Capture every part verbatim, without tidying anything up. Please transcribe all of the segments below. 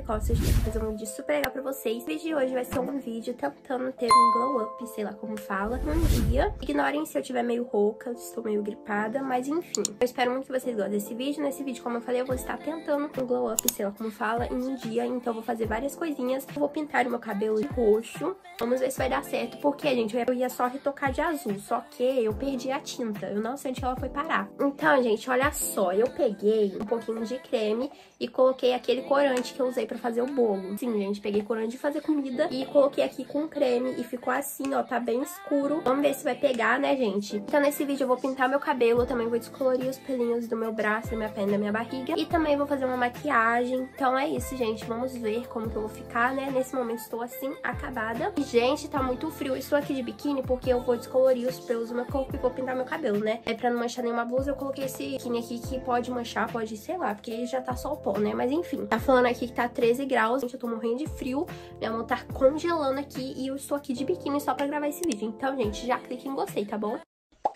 precoce, eu estou fazendo um vídeo super legal pra vocês. O vídeo de hoje vai ser um vídeo tentando ter um glow up, sei lá como fala, num dia. Ignorem se eu estiver meio rouca, estou meio gripada, mas enfim. Eu espero muito que vocês gostem desse vídeo. Nesse vídeo, como eu falei, eu vou estar tentando um glow up, sei lá como fala, em um dia. Então eu vou fazer várias coisinhas. Eu vou pintar o meu cabelo de roxo. Vamos ver se vai dar certo, porque, gente, eu ia só retocar de azul, só que eu perdi a tinta. Eu não sei onde ela foi parar. Então, gente, olha só, eu peguei um pouquinho de creme e coloquei aquele corante que eu usei pra fazer o bolo. Sim, gente, peguei corante de fazer comida e coloquei aqui com creme e ficou assim, ó, tá bem escuro. Vamos ver se vai pegar, né, gente? Então, nesse vídeo eu vou pintar meu cabelo, eu também vou descolorir os pelinhos do meu braço, da minha perna, da minha barriga e também vou fazer uma maquiagem. Então é isso, gente, vamos ver como que eu vou ficar, né? Nesse momento estou assim, acabada. E, gente, tá muito frio. Eu estou aqui de biquíni porque eu vou descolorir os pelos do meu corpo e vou pintar meu cabelo, né? É pra não manchar nenhuma blusa, eu coloquei esse biquíni aqui que pode manchar, pode, sei lá, porque já tá só o pó, né? Mas enfim, tá falando aqui que tá treze graus, gente, eu tô morrendo de frio, minha mão tá congelando aqui e eu estou aqui de biquíni só pra gravar esse vídeo. Então, gente, já clique em gostei, tá bom? Vou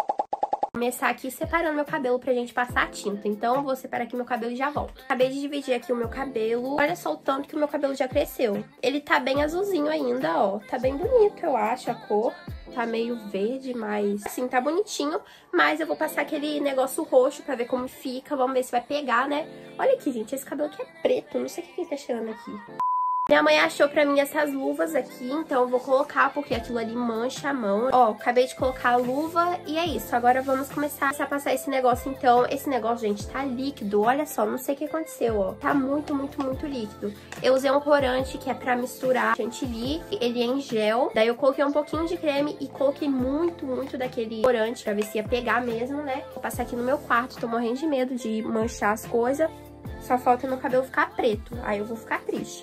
começar aqui separando meu cabelo pra gente passar a tinta. Então, vou separar aqui meu cabelo e já volto. Acabei de dividir aqui o meu cabelo. Olha só o tanto que o meu cabelo já cresceu. Ele tá bem azulzinho ainda, ó. Tá bem bonito, eu acho, a cor. Tá meio verde, mas assim, tá bonitinho. Mas eu vou passar aquele negócio roxo pra ver como fica. Vamos ver se vai pegar, né? Olha aqui, gente, esse cabelo aqui é preto. Não sei o que tá cheirando aqui. Minha mãe achou pra mim essas luvas aqui, então eu vou colocar, porque aquilo ali mancha a mão. Ó, acabei de colocar a luva e é isso. Agora vamos começar a passar esse negócio, então. Esse negócio, gente, tá líquido. Olha só, não sei o que aconteceu, ó. Tá muito, muito, muito líquido. Eu usei um corante que é pra misturar chantilly. Ele é em gel. Daí eu coloquei um pouquinho de creme e coloquei muito, muito daquele corante pra ver se ia pegar mesmo, né? Vou passar aqui no meu quarto. Tô morrendo de medo de manchar as coisas. Só falta meu cabelo ficar preto. Aí eu vou ficar triste.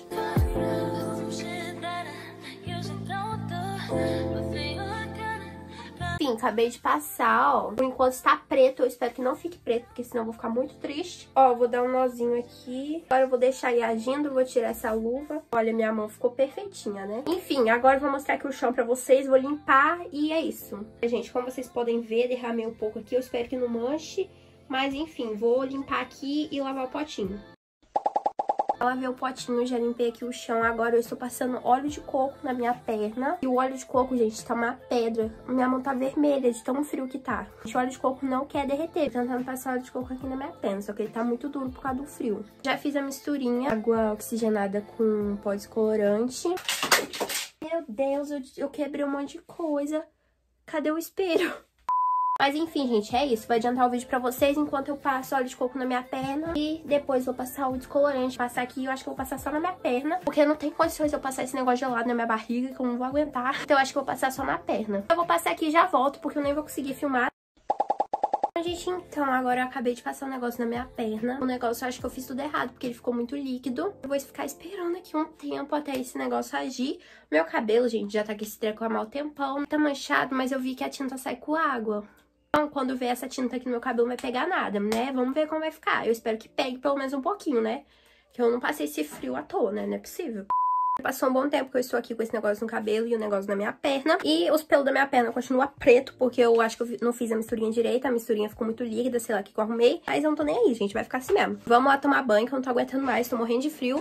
Sim, acabei de passar, ó. Por enquanto está preto, eu espero que não fique preto, porque senão eu vou ficar muito triste. Ó, eu vou dar um nozinho aqui. Agora eu vou deixar aí agindo, vou tirar essa luva. Olha, minha mão ficou perfeitinha, né? Enfim, agora eu vou mostrar aqui o chão pra vocês, vou limpar e é isso. Gente, como vocês podem ver, derramei um pouco aqui, eu espero que não manche. Mas enfim, vou limpar aqui e lavar o potinho. Eu lavei o potinho, já limpei aqui o chão. Agora eu estou passando óleo de coco na minha perna. E o óleo de coco, gente, tá uma pedra. Minha mão tá vermelha de tão frio que tá. O óleo de coco não quer derreter. Tô tentando passar óleo de coco aqui na minha perna, só que ele tá muito duro por causa do frio. Já fiz a misturinha. Água oxigenada com pó descolorante. Meu Deus, eu, eu quebrei um monte de coisa. Cadê o espelho? Mas enfim, gente, é isso. Vai adiantar o vídeo pra vocês enquanto eu passo óleo de coco na minha perna. E depois vou passar o descolorante. Passar aqui, eu acho que eu vou passar só na minha perna. Porque não tem condições de eu passar esse negócio gelado na minha barriga, que eu não vou aguentar. Então eu acho que eu vou passar só na perna. Eu vou passar aqui e já volto, porque eu nem vou conseguir filmar. Gente, então, agora eu acabei de passar um negócio na minha perna. O negócio eu acho que eu fiz tudo errado, porque ele ficou muito líquido. Eu vou ficar esperando aqui um tempo até esse negócio agir. Meu cabelo, gente, já tá com esse treco há mau tempão. Tá manchado, mas eu vi que a tinta sai com água. Então, quando ver essa tinta aqui no meu cabelo, não vai pegar nada, né? Vamos ver como vai ficar. Eu espero que pegue pelo menos um pouquinho, né? Que eu não passei esse frio à toa, né? Não é possível. Passou um bom tempo que eu estou aqui com esse negócio no cabelo e o negócio na minha perna. E os pelos da minha perna continuam preto, porque eu acho que eu não fiz a misturinha direita. A misturinha ficou muito líquida, sei lá o que eu arrumei. Mas eu não tô nem aí, gente. Vai ficar assim mesmo. Vamos lá tomar banho, que eu não tô aguentando mais. Tô morrendo de frio.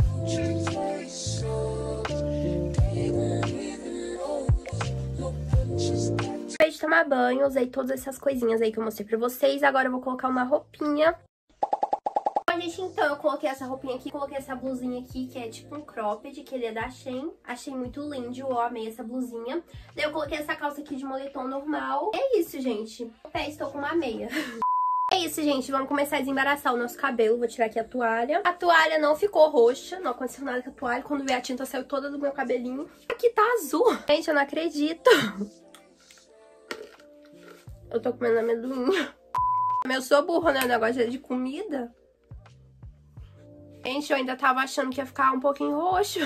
Acabei de tomar banho, usei todas essas coisinhas aí que eu mostrei pra vocês. Agora eu vou colocar uma roupinha. Bom, gente, então eu coloquei essa roupinha aqui, coloquei essa blusinha aqui, que é tipo um cropped, que ele é da Shein. Achei muito lindo, eu amei essa blusinha. Daí eu coloquei essa calça aqui de moletom normal. É isso, gente. No pé estou com uma meia. É isso, gente, vamos começar a desembaraçar o nosso cabelo. Vou tirar aqui a toalha. A toalha não ficou roxa, não aconteceu nada com a toalha. Quando veio a tinta, saiu toda do meu cabelinho. Aqui tá azul. Gente, eu não acredito. Eu tô comendo amendoim. Eu sou burra, né? O negócio é de comida. Gente, eu ainda tava achando que ia ficar um pouquinho roxo.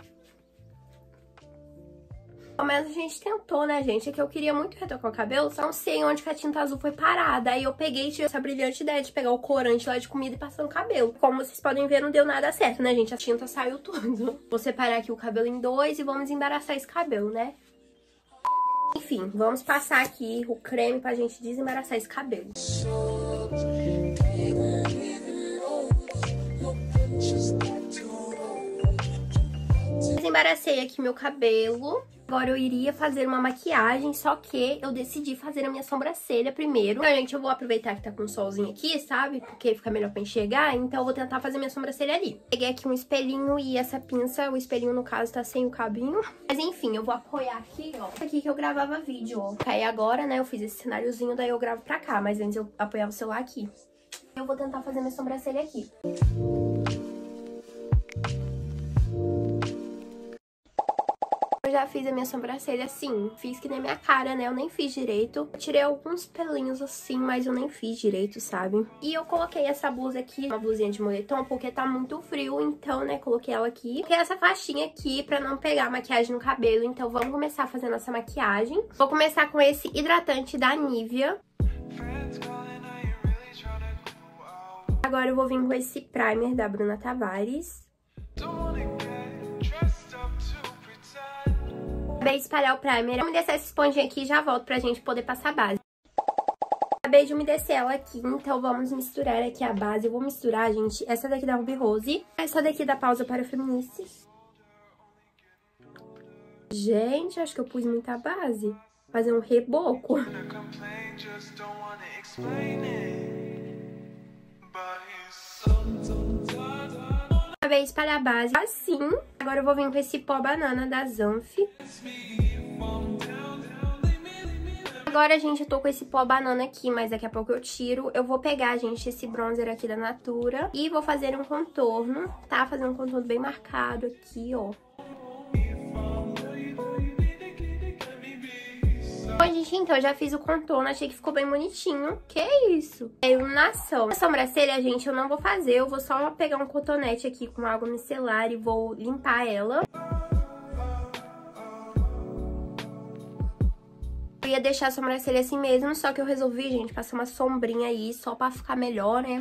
Pelo menos a gente tentou, né, gente? É que eu queria muito retocar o cabelo, só não sei onde que a tinta azul foi parada. Aí eu peguei e tive essa brilhante ideia de pegar o corante lá de comida e passar no cabelo. Como vocês podem ver, não deu nada certo, né, gente? A tinta saiu tudo. Vou separar aqui o cabelo em dois e vamos embaraçar esse cabelo, né? Enfim, vamos passar aqui o creme pra gente desembaraçar esse cabelo. Desembaracei aqui meu cabelo. Agora eu iria fazer uma maquiagem, só que eu decidi fazer a minha sobrancelha primeiro. Então, gente, eu vou aproveitar que tá com um solzinho aqui, sabe? Porque fica melhor pra enxergar, então eu vou tentar fazer minha sobrancelha ali. Peguei aqui um espelhinho e essa pinça, o espelhinho no caso tá sem o cabinho. Mas enfim, eu vou apoiar aqui, ó. Aqui que eu gravava vídeo, ó. Aí agora, né, eu fiz esse cenáriozinho, daí eu gravo pra cá, mas antes eu apoiava o celular aqui. Eu vou tentar fazer minha sobrancelha aqui. Eu já fiz a minha sobrancelha assim, fiz que nem minha cara, né? Eu nem fiz direito. Eu tirei alguns pelinhos assim, mas eu nem fiz direito, sabe? E eu coloquei essa blusa aqui, uma blusinha de moletom, porque tá muito frio, então, né, coloquei ela aqui. Coloquei essa faixinha aqui pra não pegar maquiagem no cabelo, então vamos começar a fazer nossa maquiagem. Vou começar com esse hidratante da Nivea. Agora eu vou vir com esse primer da Bruna Tavares. Acabei de espalhar o primer. Vou umedecer essa esponjinha aqui e já volto pra gente poder passar a base. Acabei de umedecer ela aqui, então vamos misturar aqui a base. Eu vou misturar, gente, essa daqui da Ruby Rose, essa daqui da Pausa para Feministas. Gente, acho que eu pus muita base. Fazer um reboco. Acabei de espalhar a base assim. Agora eu vou vir com esse pó banana da Zanf. Agora, gente, eu tô com esse pó banana aqui, mas daqui a pouco eu tiro. Eu vou pegar, gente, esse bronzer aqui da Natura e vou fazer um contorno, tá? Fazer um contorno bem marcado aqui, ó. Bom, gente, então, eu já fiz o contorno, achei que ficou bem bonitinho. Que isso? É iluminação. A sobrancelha, gente, eu não vou fazer, eu vou só pegar um cotonete aqui com água micelar e vou limpar ela. Eu ia deixar a sobrancelha assim mesmo, só que eu resolvi, gente, passar uma sombrinha aí, só pra ficar melhor, né?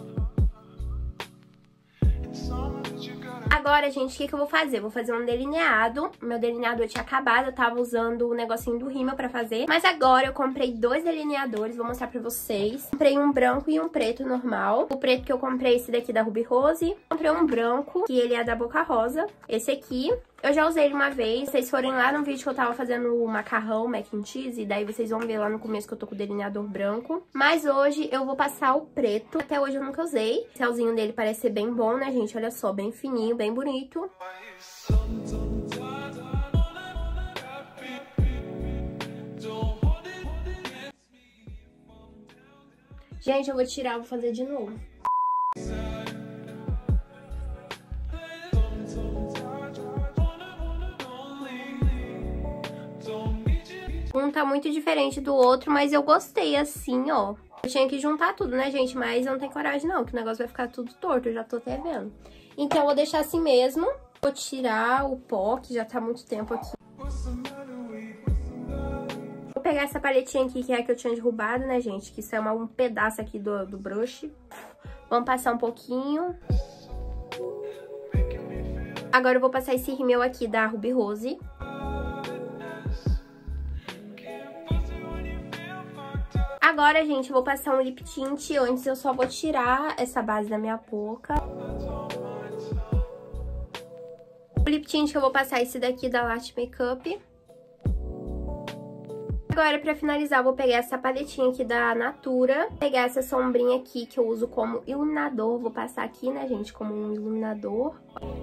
Agora, gente, o que que eu vou fazer? Vou fazer um delineado. Meu delineado eu tinha acabado, eu tava usando o negocinho do rímel pra fazer. Mas agora eu comprei dois delineadores, vou mostrar pra vocês. Comprei um branco e um preto normal. O preto que eu comprei, esse daqui da Ruby Rose. Comprei um branco, que ele é da Boca Rosa. Esse aqui. Eu já usei ele uma vez, vocês forem lá no vídeo que eu tava fazendo o macarrão, mac and cheese, e daí vocês vão ver lá no começo que eu tô com o delineador branco. Mas hoje eu vou passar o preto, até hoje eu nunca usei. O celzinho dele parece ser bem bom, né, gente? Olha só, bem fininho, bem bonito. Gente, eu vou tirar, vou fazer de novo. Um tá muito diferente do outro, mas eu gostei assim, ó. Eu tinha que juntar tudo, né, gente? Mas eu não tenho coragem, não, que o negócio vai ficar tudo torto, eu já tô até vendo. Então, eu vou deixar assim mesmo. Vou tirar o pó, que já tá há muito tempo aqui. Vou pegar essa paletinha aqui, que é a que eu tinha derrubado, né, gente? Que isso é uma, um pedaço aqui do, do brush. Vamos passar um pouquinho. Agora eu vou passar esse rímel aqui da Ruby Rose. Agora, gente, eu vou passar um lip tint. Antes eu só vou tirar essa base da minha boca. O lip tint que eu vou passar é esse daqui da Lash Makeup. Agora, pra finalizar, eu vou pegar essa paletinha aqui da Natura. Pegar essa sombrinha aqui que eu uso como iluminador. Vou passar aqui, né, gente, como um iluminador.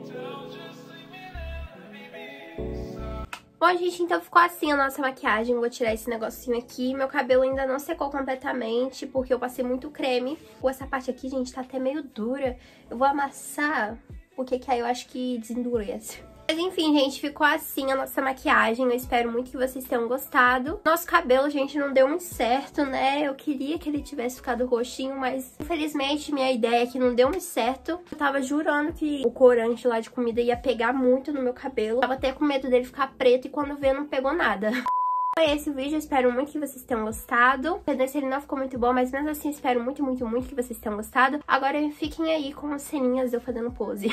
Bom, gente, então ficou assim a nossa maquiagem. Vou tirar esse negocinho aqui. Meu cabelo ainda não secou completamente, porque eu passei muito creme. Essa parte aqui, gente, tá até meio dura. Eu vou amassar, porque que aí eu acho que desendurece. Mas enfim, gente, ficou assim a nossa maquiagem. Eu espero muito que vocês tenham gostado. Nosso cabelo, gente, não deu muito certo, né? Eu queria que ele tivesse ficado roxinho, mas infelizmente minha ideia é que não deu muito certo. Eu tava jurando que o corante lá de comida ia pegar muito no meu cabelo. Eu tava até com medo dele ficar preto e quando vê não pegou nada. Foi esse o vídeo, eu espero muito que vocês tenham gostado. Perdão se ele não ficou muito bom, mas mesmo assim espero muito, muito, muito que vocês tenham gostado. Agora fiquem aí com as ceninhas de eu fazendo pose.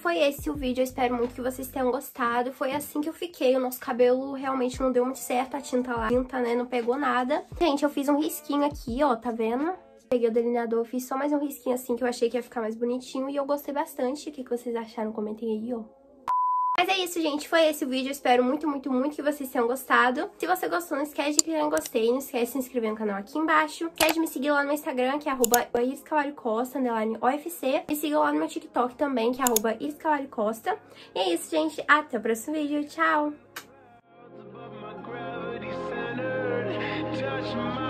foi esse o vídeo, eu espero muito que vocês tenham gostado. Foi assim que eu fiquei, o nosso cabelo realmente não deu muito certo, a tinta lá, a tinta, né, não pegou nada. Gente, eu fiz um risquinho aqui, ó, tá vendo? Peguei o delineador, fiz só mais um risquinho assim, que eu achei que ia ficar mais bonitinho e eu gostei bastante. O que, que vocês acharam? Comentem aí, ó. Mas é isso, gente. Foi esse o vídeo. Eu espero muito, muito, muito que vocês tenham gostado. Se você gostou, não esquece de clicar em gostei. Não esquece de se inscrever no canal aqui embaixo. Não esquece de me seguir lá no Instagram, que é arroba iriscalaricosta, underline O F C. Me siga lá no meu TikTok também, que é arroba iriscalaricosta. E é isso, gente. Até o próximo vídeo. Tchau!